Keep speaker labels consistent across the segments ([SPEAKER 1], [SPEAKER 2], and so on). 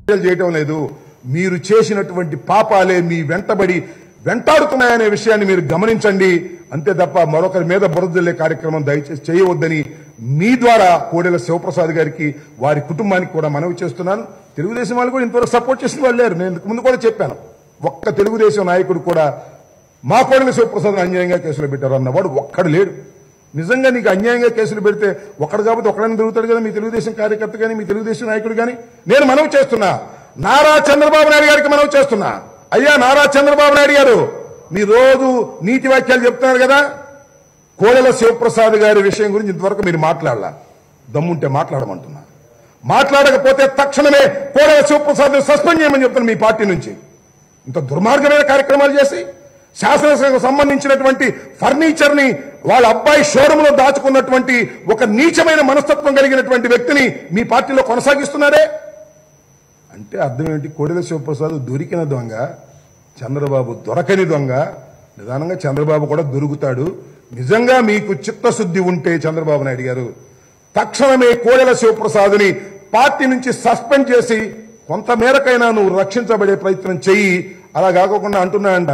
[SPEAKER 1] చేయటం లేదు. మీరు చేసినటువంటి పాపాలే మీ వెంటబడి వెంటాడుతున్నాయనే విషయాన్ని మీరు గమనించండి. అంతే తప్ప మరొకరి మీద బురదల్లే కార్యక్రమం దయచేసి చేయవద్దని మీ ద్వారా కోడెల శివప్రసాద్ గారికి వారి కుటుంబానికి కూడా మనవి చేస్తున్నాను. తెలుగుదేశం వాళ్ళు కూడా ఇంతవరకు సపోర్ట్ చేసిన వాళ్ళు లేరు. నేను ముందు కూడా చెప్పాను, ఒక్క తెలుగుదేశం నాయకుడు కూడా మా కోడెల శివప్రసాద్ అన్యాయంగా కేసులు పెట్టారు అన్నవాడు ఒక్కడు లేడు. నిజంగా నీకు అన్యాయంగా కేసులు పెడితే ఒక్కడు కాబట్టి ఒక్కడైనా దొరుకుతాడు కదా, మీ తెలుగుదేశం కార్యకర్త కానీ మీ తెలుగుదేశం నాయకుడు కానీ. నేను మనవి చేస్తున్నా, నారా చంద్రబాబు నాయుడు గారికి మనవి చేస్తున్నా, అయ్యా నారా చంద్రబాబు నాయుడు గారు, మీ రోజు నీతి వాక్యాలు చెప్తున్నారు కదా, కోడెల శివప్రసాద్ గారి విషయం గురించి ఇంతవరకు మీరు మాట్లాడాల, దమ్ముంటే మాట్లాడమంటున్నా. మాట్లాడకపోతే తక్షణమే కోడెల శివప్రసాద్ సస్పెండ్ చేయమని చెప్తున్నా మీ పార్టీ నుంచి. ఇంత దుర్మార్గమైన కార్యక్రమాలు చేసి శాసనసభకు సంబంధించినటువంటి ఫర్నిచర్ ని వాళ్ళ అబ్బాయి షోరూమ్ లో దాచుకున్నటువంటి ఒక నీచమైన మనస్తత్వం కలిగినటువంటి వ్యక్తిని మీ పార్టీలో కొనసాగిస్తున్నారే అంటే అర్థం ఏంటి? కోడెల శివప్రసాద్ దొరికిన దొంగ, చంద్రబాబు దొరకని దొంగ. నిదానంగా చంద్రబాబు కూడా దొరుకుతాడు. నిజంగా మీకు చిత్తశుద్ధి ఉంటే చంద్రబాబు నాయుడు గారు తక్షణమే కోడెల శివప్రసాద్ని పార్టీ నుంచి సస్పెండ్ చేసి కొంత మేరకైనా నువ్వు రక్షించబడే ప్రయత్నం చెయ్యి. అలా కాకుండా అంటున్నాయంట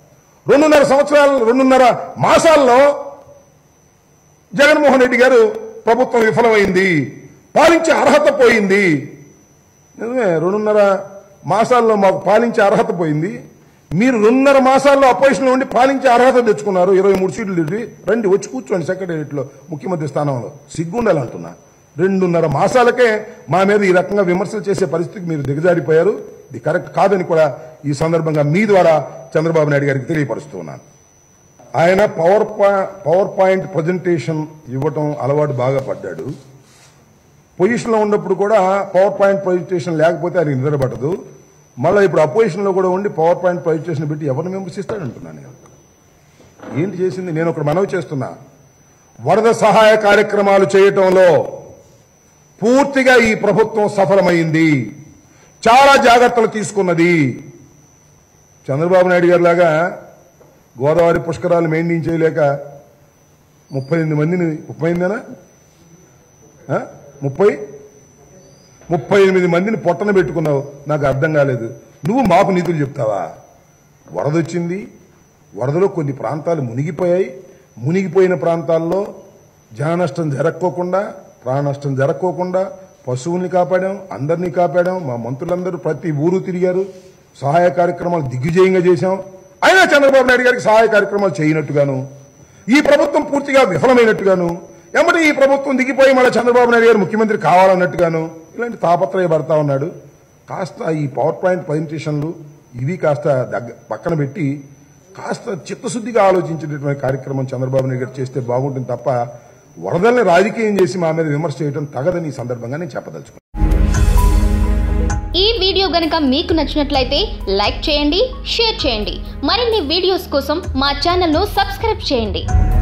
[SPEAKER 1] 2.5 మాసాల్లో జగన్మోహన్ రెడ్డి గారు ప్రభుత్వం విఫలమైంది, పాలించే అర్హత పోయింది. నిజమే, 2.5 మాసాల్లో మాకు పాలించే అర్హత పోయింది. మీరు 2.5 మాసాల్లో అపోజిషన్ ఉండి పాలించే అర్హత తెచ్చుకున్నారు. 23 సీట్లు తిరిగి రండి, వచ్చి కూర్చోండి సెక్రటేరియట్లో ముఖ్యమంత్రి స్థానంలో. సిగ్గుండాలంటున్నా. 2.5 మాసాలకే మా మీద ఈ రకంగా విమర్శలు చేసే పరిస్థితికి మీరు దిగజారిపోయారు. ఇది కరెక్ట్ కాదని కూడా ఈ సందర్భంగా మీ ద్వారా చంద్రబాబు నాయుడు గారికి తెలియపరుస్తూ ఉన్నాను. ఆయన పవర్ పాయింట్ ప్రజెంటేషన్ ఇవ్వటం అలవాటు బాగా పడ్డాడు. పొజిషన్లో ఉన్నప్పుడు కూడా పవర్ పాయింట్ ప్రజెంటేషన్ లేకపోతే ఆయనకి నిద్ర పట్టదు. మళ్ళీ ఇప్పుడు అపోజిషన్లో కూడా ఉండి పవర్ పాయింట్ ప్రజెంటేషన్ పెట్టి ఎవరిని విమర్శిస్తాడంటున్నాను నేను. ఏంటి చేసింది? నేను ఒకటి మనవి చేస్తున్నా, వరద సహాయ కార్యక్రమాలు చేయటంలో పూర్తిగా ఈ ప్రభుత్వం సఫలమైంది, చాలా జాగ్రత్తలు తీసుకున్నది. చంద్రబాబు నాయుడు గారి లాగా గోదావరి పుష్కరాలు మెయింటైన్ చేయలేక 38 మందిని 38 మందిని పొట్టన పెట్టుకున్నావు. నాకు అర్థం కాలేదు. నువ్వు మాకు నీతులు చెప్తావా? వరదొచ్చింది, వరదలో కొన్ని ప్రాంతాలు మునిగిపోయాయి. మునిగిపోయిన ప్రాంతాల్లో జన నష్టం జరక్కోకుండా, ప్రాణ నష్టం జరక్కోకుండా పశువుల్ని కాపాడాం, అందరినీ కాపాడాం. మా మంత్రులందరూ ప్రతి ఊరు తిరిగారు, సహాయ కార్యక్రమాలు దిగ్విజయంగా చేశాం. అయినా చంద్రబాబు నాయుడు గారికి సహాయ కార్యక్రమాలు చేయనట్టుగాను, ఈ ప్రభుత్వం పూర్తిగా విఫలమైనట్టుగాను, ఏమంటే ఈ ప్రభుత్వం దిగిపోయి మళ్ళీ చంద్రబాబు నాయుడు గారు ముఖ్యమంత్రి కావాలన్నట్టుగాను ఇలాంటి తాపత్రయపడతా ఉన్నాడు. కాస్త ఈ పవర్ పాయింట్ ప్రజెంటేషన్లు ఇవి కాస్త పక్కన పెట్టి కాస్త చిత్తశుద్ధిగా ఆలోచించేటటువంటి కార్యక్రమం చంద్రబాబు నాయుడు గారు చేస్తే బాగుంటుంది తప్ప వరదల్ని రాజకీయం చేసి మా మీద విమర్శ చేయడం తగదని ఈ సందర్భంగా నేను చెప్పదలుచుకున్నాను.
[SPEAKER 2] ఈ వీడియో గనుక మీకు నచ్చినట్లయితే లైక్ చేయండి, షేర్ చేయండి. మరిన్ని వీడియోస్ కోసం మా ఛానల్ను సబ్స్క్రైబ్ చేయండి.